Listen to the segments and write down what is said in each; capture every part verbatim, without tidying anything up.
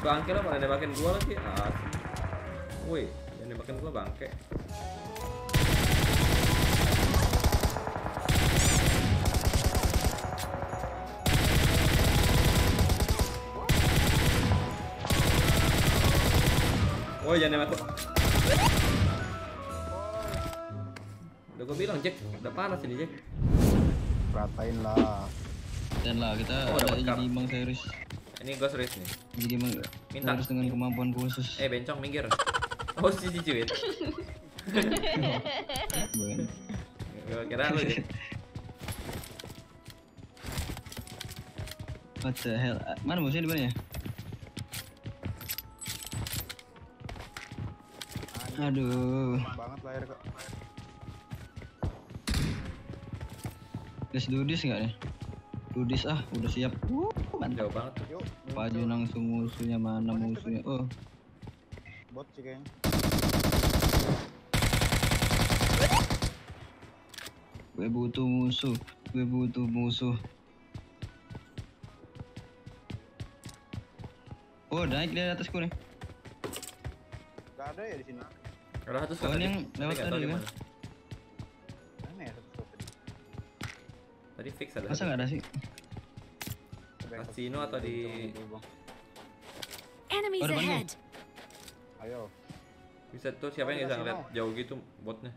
Bangke lah, pada nembakin gua lagi. Ah. Woi, yang nembakin gua bangke. Woi, jangan nembak. Udah gua bilang Jack, udah panas ini Jack. Ratain lah. Dan lah kita Oh, ada dapat jadi Mang serius. Ini gua serius nih. Jadi Mang Minta. harus dengan kemampuan khusus. Eh, bencong minggir. Oh, si cicuit. Bukan. Gua kira lu Jack. What the hell? Mana musuhnya di mana ya? Aduh. Banget layar kok. Let's do this enggak nih? Do this ah, udah siap. Uh, mantap. Jauh banget tuh. Yuk. Maju langsung musuhnya, mana musuhnya? Oh, Bot sih kayaknya. gue butuh musuh. Gue butuh musuh. Oh, naik di atasku nih. Gak ada ya di sini. Ada satu Oh, ini yang lewat tadi. tadi kan? Mana ya satu spot tadi? Tadi fix ada. Masa nggak ada sih? Kasino atau di Enemies Oh, depan ahead. Ayo. bisa tuh siapa yang bisa ngeliat jauh gitu botnya?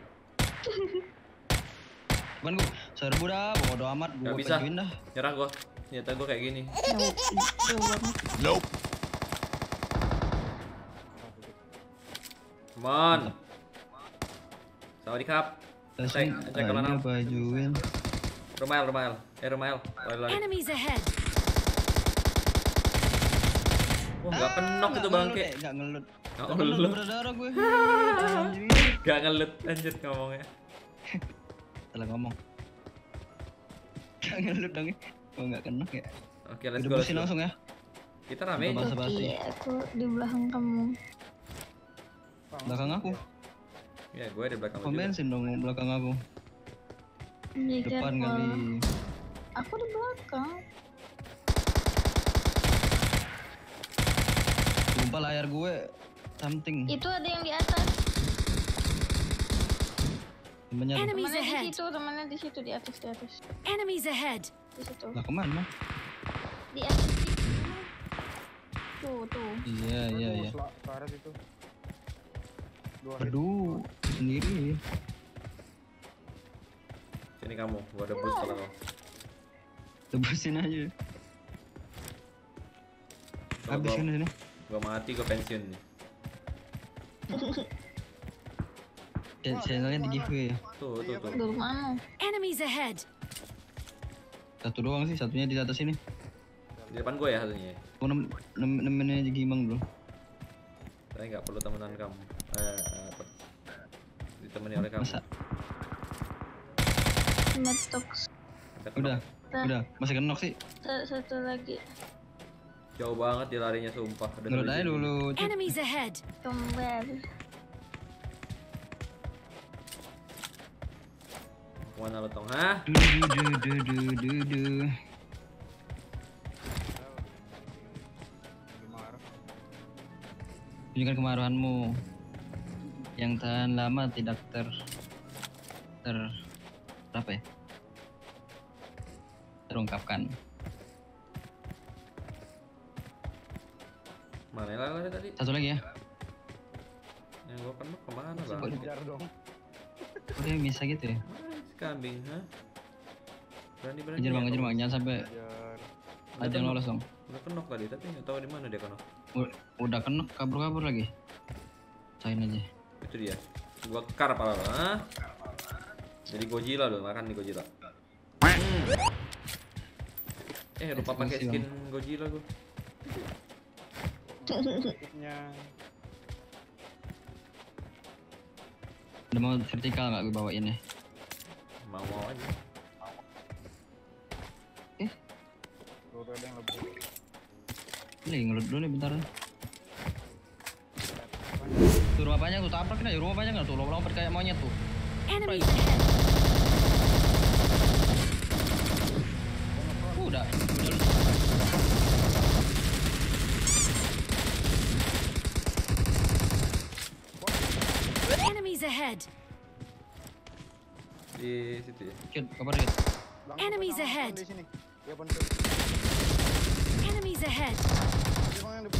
Bukan gua, serbu dah, bodo amat. Gua Gak bisa. pengen dah. Nyerah gua. Ternyata gua kayak gini. Nope. Come on. Sawadikap. Langsung Cek, cek kanan. aja bajuin. Rumail, rumail. Eh, rumail. Lari-lari. Enemies ahead. Wah, gak kenok itu bangke. Gak ngelut. Gak Gak ngelut ngelut. berdarah gue. Anjir. Gak ngelut anjir ngomongnya. Salah ngomong. Gak ngelut dong ya. Oh gak kenok ya. Oke, let's Udah go. let's pusing go. langsung ya. Kita rame Udah aja. basa-basi. Iya, aku di belakang kamu. Belakang aku. Ya, gue di belakang lu Pom juga. bensin dong belakang aku. Di Depan careful. kali. Aku di belakang. Sumpah layar gue something. Itu ada yang di atas. Temennya tuh. Enemies Temannya di ahead. situ, temannya di situ di atas di atas. Enemies ahead. Di situ. Lah kemana? Di atas. Tuh, tuh. Iya iya iya. Ke arah situ. Dua hit. Aduh, sendiri. Sini kamu, gua ada boost kalau mau. Tebusin aja. Kalau Habis gua, kan sini. gua mati, gua pensiun nih. Ya, channelnya di giveaway ya. Tuh, tuh, tuh. Di mana? Enemies ahead. Satu doang sih, satunya di atas sini. Di depan gua ya satunya. Aku nem nem nemenin aja Gimang bro. Saya nggak perlu temenan kamu. Eh, eh, apa? Ditemani oleh kamu. Masa? Metox. Dekat Udah, Nah. udah. Masih kenok sih. Satu, satu lagi. Jauh banget dia larinya sumpah. Udah Ngelut tujuh aja G. dulu. Cip. Enemies ahead. Kembali. Mana lo tong? Hah? Du du du du du du du. Gimana? Tunjukkan kemarahanmu yang tahan lama tidak ter ter apa ya? Terungkapkan. Mana yang lari tadi? Satu lagi ya. Yang gua kenok kemana Kok bang? Kejar dong. Kok dia bisa gitu ya? Mana si kambing? Hah? Berani berani. Kejar bang, kejar bang, jangan sampai Kejar. ada yang lolos dong. Udah kenok tadi, tapi nggak tahu di mana dia kenok. U- Udah kenok kabur-kabur lagi. Cain aja. Itu dia. Gua kar pala lo, hah? Jadi Godzilla lo, makan nih Godzilla. Hmm. Eh, lupa pakai Eksklusif, skin Godzilla gua. Hitnya. Udah mau vertikal nggak gue bawain ya? Mau-mau aja. Tuh tuh ada yang lebih. Ini ngelut dulu nih bentar. Tuh rumah banyak tuh, tabrak nih, rumah banyak nggak tuh, lompat kayak monyet tuh. Enemies ahead. Uh, udah, udah. ahead. Di situ ya. Kit, kabar Kit. Bang, Enemies bang, ahead. Di sini. Dia bantu. Enemies ahead. Dia bang yang di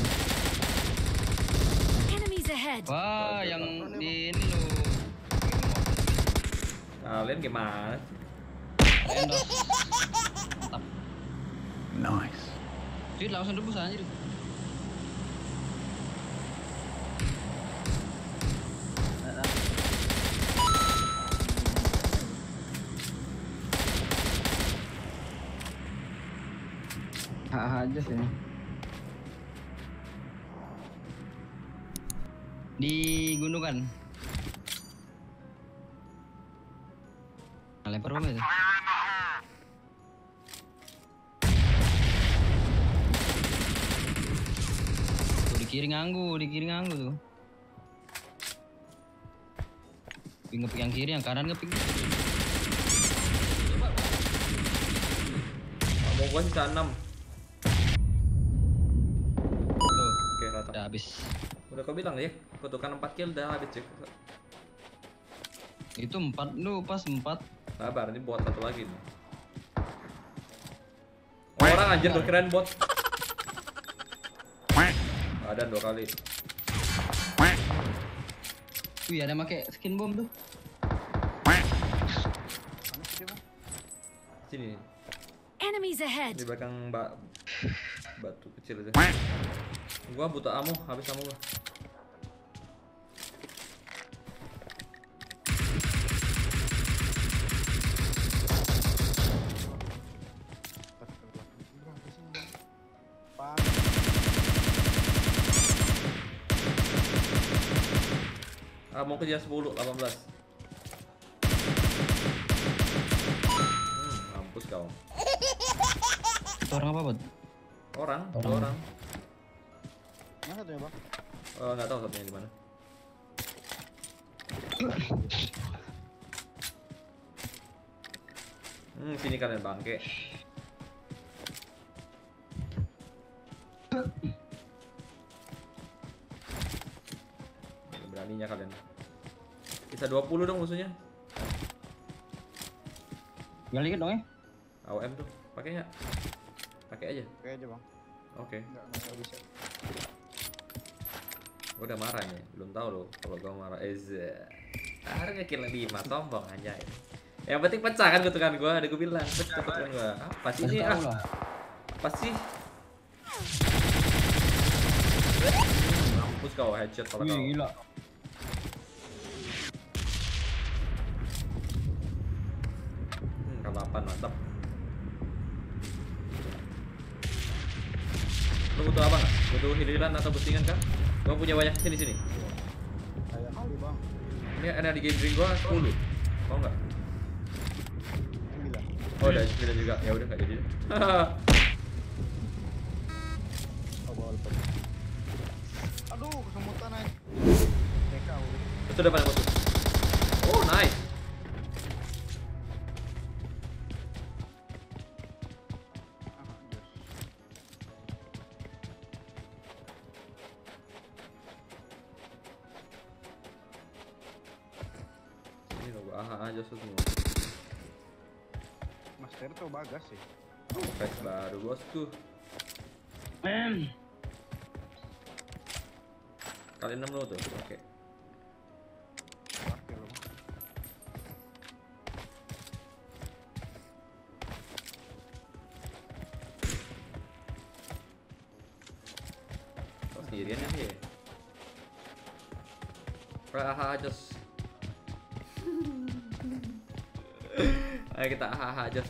Enemies ahead. Wah, yang di ini lo. Kalian gimana? Endos. Mantap. Nice. Kit langsung rebus aja. Hah aja sih. Di gunungan. Nah, lempar apa itu? Tuh, di kiri nganggu, di kiri nganggu tuh. Ngepik yang kiri, yang kanan ngepik. Mau gua sisa enam. Tuh, Oke, rata. udah habis. Udah kau bilang ya, kutukan empat kill udah habis cek. Itu empat lu pas empat. Sabar, ini bot satu lagi nih. Orang anjir tuh keren bot. Ada dua kali. Wih, ada make skin bom tuh. mana sih dia bang? Sini, Enemies ahead. di belakang ba batu kecil aja. Gua butuh ammo, habis ammo gua. Bang, di sini bang. Pan. Ammo kejar sepuluh, delapan belas. Hmm, mampus kau. Itu orang apa, Bot? Orang, dua Orang. orang. Mana satunya bang? Oh, nggak tahu satunya di mana. Hmm, sini kalian bangke. Beraninya kalian. Bisa dua puluh dong musuhnya. Tinggal dikit dong ya. A W M tuh, pakainya. Pakai aja. Oke aja bang. Oke. Enggak enggak bisa. Gua udah marah nih, belum tahu lo kalau gua marah. Eza. Harga kill lima, sombong aja. Yang penting pecah kan kutukan gua, ada gua bilang pecah kutukan gua. Apa sih ini? Kasih Ah, tahu lah. apa sih? Mampus kau headshot kalau Wih, kau. gila. Hmm, kalau delapan mantap. Lo butuh apa nggak? Butuh hiliran atau boostingan kah? Gua punya banyak sini sini. Kayak kali bang. Ini ada di game drink gua sepuluh. Mau nggak? Sembilan. Oh, udah sembilan juga. Ya udah nggak jadi. deh. Oh bawa lepas. Aduh kesemutan aja. T K udah. Itu depan yang bagus. Oh, nice. Ah, yes. Ini lo gua aha aja semua. Master tuh bagas sih. Patch baru bosku. Men. Kali enam lo tuh. Oke. Pakai lo. Kau sendirian ya sih. Aha aja. Ayo kita aha aja.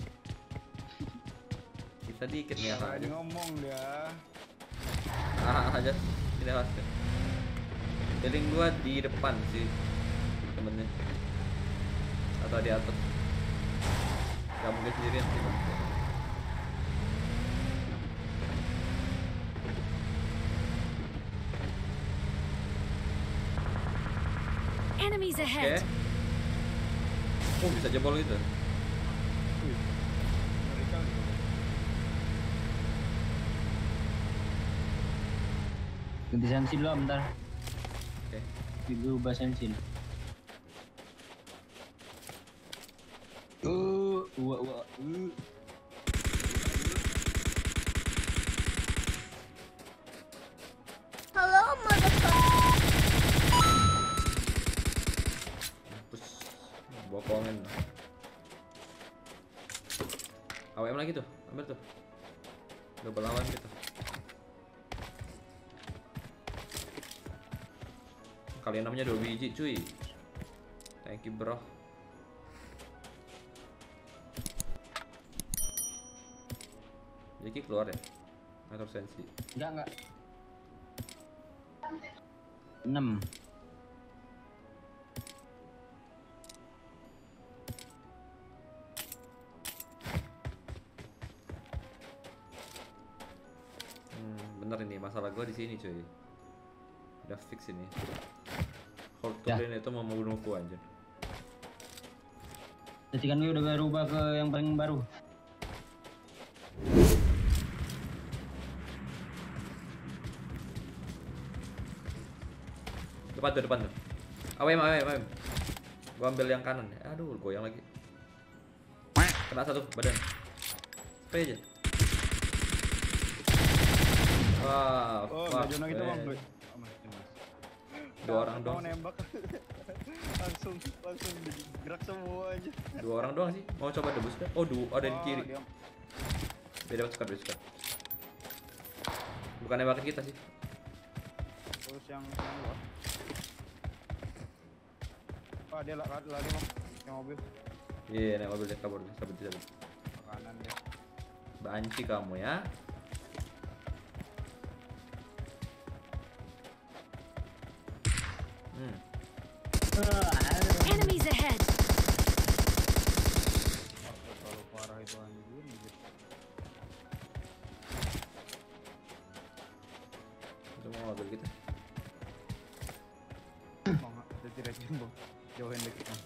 Kita dikit nih aha Aja aja. ngomong dia. Aha aja. Ini hasil. Feeling gua di depan sih temennya. Atau di atas. Gak mungkin sendirian sih bang. Enemies Oke. ahead. Oh, bisa jebol gitu. Wih. Ngeri kali. Ganti sensi dulu bentar. Oke. Berubah sensin. Uh, wah wah. Uh. Halo, motherfucker. Pus, bokongin. A W M lagi tuh, ambil tuh. Double lawan kita. Kalian namanya dua biji cuy. Thank you bro. Jadi keluar ya? Atau sensi? Enggak enggak. enam. Hmm, bener ini masalah gue di sini cuy. Udah fix ini. Hold to Ya. lane itu mau membunuhku anjir. Jadi kan gue udah berubah ke yang paling baru. Depan tuh, depan tuh. A W M, A W M, A W M. Gua ambil yang kanan. Aduh, goyang lagi. Kena satu badan. Spray aja. Wah, Oh, fuck, nggak jono gitu bang. man. Oh, mas, mas. Dua orang Mau doang. nembak. langsung langsung gerak semua aja. Dua orang doang sih. Mau coba debus kan? Oh, dua ada di Oh, kiri. dia- Beda squad, beda squad. Bukan nembakin kita sih. Terus yang yang luar. Oh, dia lari lari bang. Yang mobil Iya, naik mobil dia kabur, sabut sabut. ke kanan dia. Banci kamu ya. Hmm. Enemies ahead! Oh, terlalu parah itu anjir. anjir. Itu mau mobil kita. Bang, ada tidak bang. Jauhin dikit bang.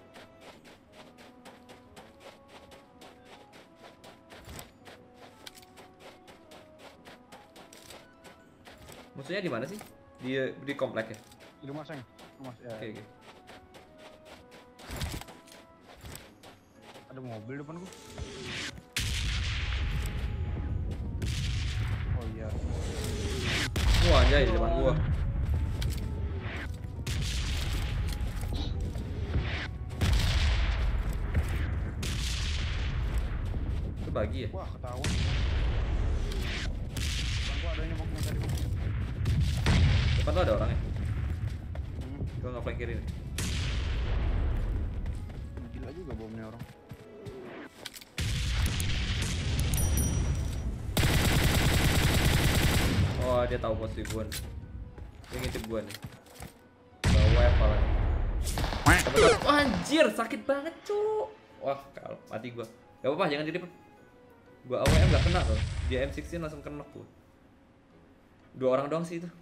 Musuhnya di mana sih? Di di komplek ya? Di rumah saya. Rumah ya. Oke, oke. Ada mobil depan gua. Oh iya. Wah, anjay di depan gua. Itu bagi ya? Wah, ketahuan. Depan gua ada yang nyemok yang tadi bang. Depan tuh ada orang ya? Hmm. Gua nggak flank kiri nih. Gila juga bomnya orang. Oh, dia tahu posisi gua nih. Dia ngintip gua nih. Bawa apa lagi? Oh, anjir, sakit banget, cu. Wah, kalau mati gua. Gak apa-apa, jangan di depan. Gua A W M gak kena loh. Dia M enam belas langsung kena gua. Dua orang doang sih itu.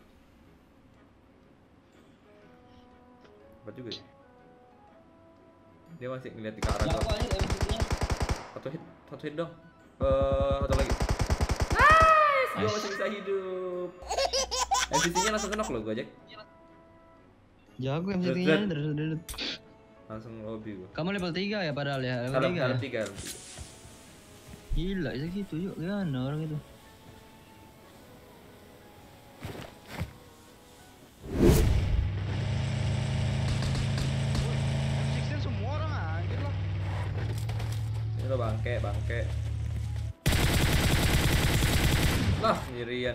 Apa juga ya? Dia masih ngeliat di ke arah gua. Siapa ini M C-nya? Satu hit, satu hit dong. Eh, satu lagi. Nice, gua masih bisa hidup. M C nya langsung kena loh gua, Jack. Jago M Dret, C-nya. dret. Langsung lobby gua. Kamu level tiga ya padahal ya? Level Kalau tiga. kalau Ya? tiga, level tiga. Gila, segitu yuk. Gimana orang itu? M enam semua orang anjir lah. Ini lo bangke, bangke. Lah, sendirian.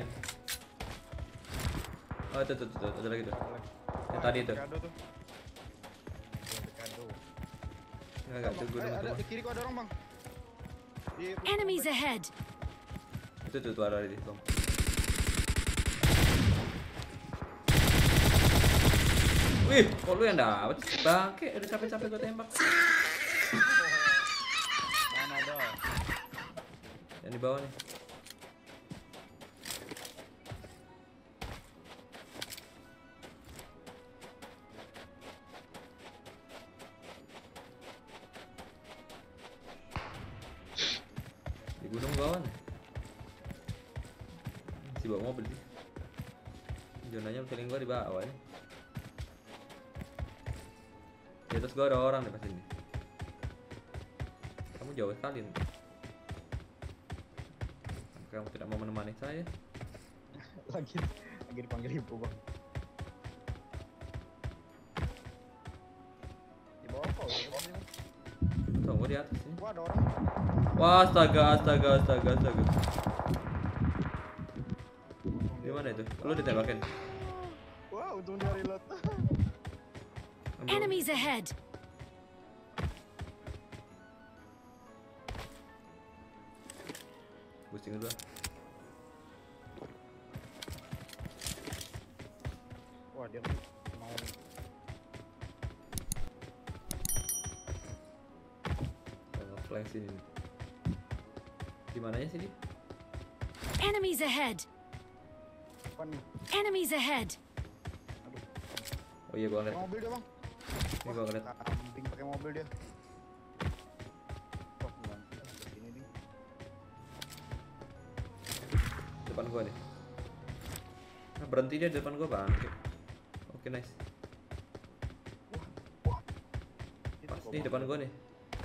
Oh, itu, itu, itu, ada lagi tuh. Yang tadi tuh. Dekado tuh. Dekado. Enggak, enggak, tunggu, Eh, tunggu, ada tunggu. di kiri kok ada orang bang. Di Enemies ahead! Itu tuh, tuh ada di situ. Wih, kok lu yang dapet? Bangke, udah capek-capek gua tembak. mana ada? Yang di bawah nih. Di gunung bawah nih. Si bawa mobil sih. Zonanya feeling gua di bawah nih. Di atas gua ada orang nih pas ini. Kamu jauh sekali nih. Kamu tidak mau menemani saya? Lagi lagi dipanggil ibu bang. Di bawah kok? Di bawah ini. Tuh, gua di atas ini. Wah ada orang. Wah, astaga, astaga, astaga, astaga. Di mana itu? Lu ditembakin? Wah untung dia reload. Ambil. Enemies ahead. Boosting dulu. Wah dia mau Flank sini. Di mananya sini? Enemies ahead. depan nih. Enemies ahead. Oh iya gua ngeliat. Mobil dia bang. Ini gua ngeliat. Kambing pakai mobil dia. Oh bukan. Ini nih. Depan gua nih. Nah, berhenti dia di depan gua bang. Oke, Oke, nice. Pas nih depan gua nih.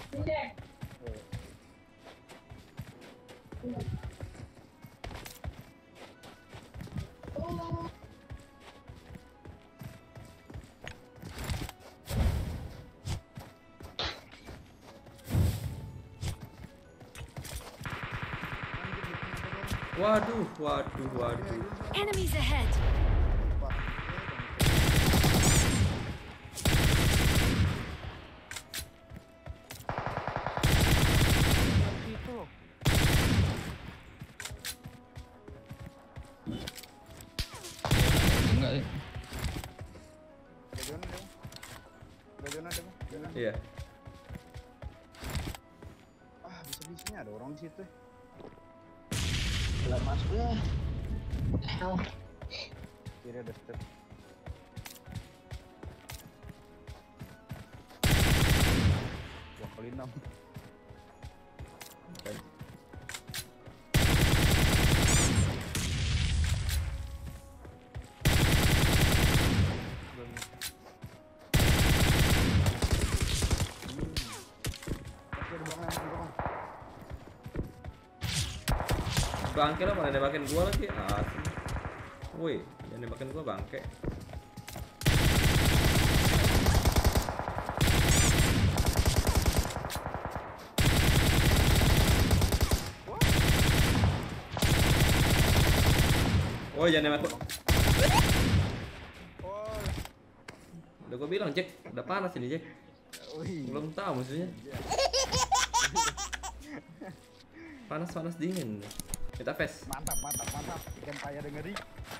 Waduh, waduh, waduh. Enemies ahead. Itu loh. Enggak sih. Ada zona dia. Ada zona dia bang. Zona. Iya. Ah bisa bisanya ada orang di situ. Belum masuk ya. Hell. Kiri ada step. Dua kali enam. Oke. Masih ada belakang yang bang. Bangke lah mana nembakin gua lagi. Asli. Woi, jangan nembakin gua bangke. Woi, jangan nembak gua. Oh. Udah gua bilang, Jack, udah panas ini, Jack. Wih. Belum tahu musuhnya. Panas-panas dingin. Kita face. Mantap, mantap, mantap. Ikan kaya dengeri.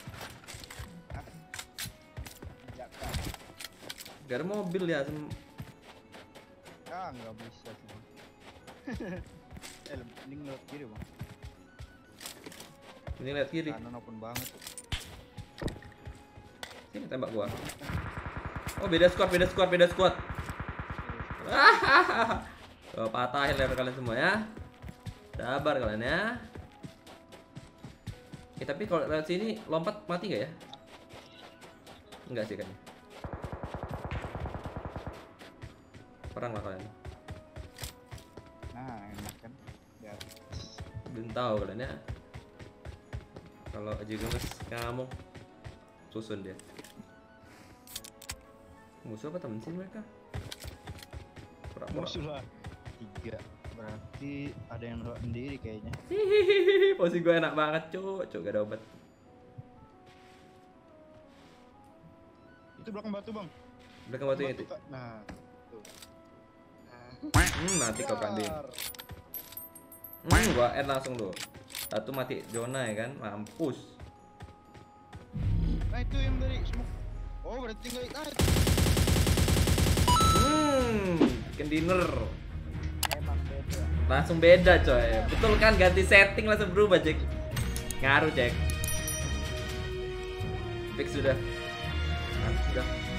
Ya, Kak. Gak ada mobil ya. Sem- Ah, nggak bisa sih. Bang. Eh, mending lewat kiri bang. Ini lihat kiri. Kanan open banget. Sini tembak gua. Oh, beda squad, beda squad, beda squad. Tuh, patahin level kalian semua ya. Sabar kalian ya. Eh, tapi kalau lewat sini lompat mati gak ya? Enggak sih kayaknya. Perang lah kalian. Nah, enak kan. Ya. Belum tahu kalian ya. Kalau aja gemes kamu susun dia. Musuh apa temen sih mereka? Pura-pura. Musuh lah. Tiga. Berarti ada yang rawat sendiri kayaknya. Hihihi, posisi gue enak banget, cuk. Cuk, gak ada obat. Itu belakang batu bang. Udah kembali itu. Kak. Nah. Tuh. Hmm, mati kau kambing. Hmm, gua end langsung tuh. Satu mati zona ya kan, mampus. Nah itu yang dari smoke. Oh berarti tinggal nah itu. Hmm, chicken dinner. Emang beda. Langsung beda coy. Betul kan, ganti setting langsung berubah, Jack. Ngaruh, Jack. Fix sudah. Mantap sudah.